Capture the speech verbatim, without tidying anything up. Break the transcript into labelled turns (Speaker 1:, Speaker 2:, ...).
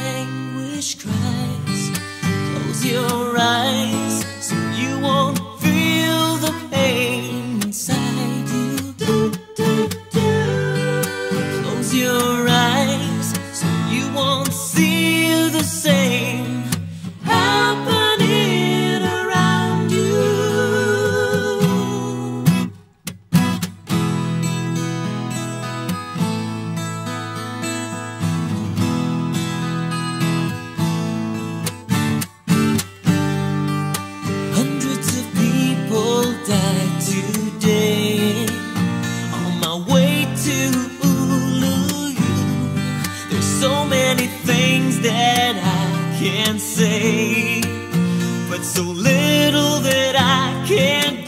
Speaker 1: anguish cries. Close your eyes so you won't feel the pain inside you. Close your eyes so you won't see the same happening around you. Hundreds of people died today on my way to Ulu-Yu. There's so many things that I can't say, but so little that I can't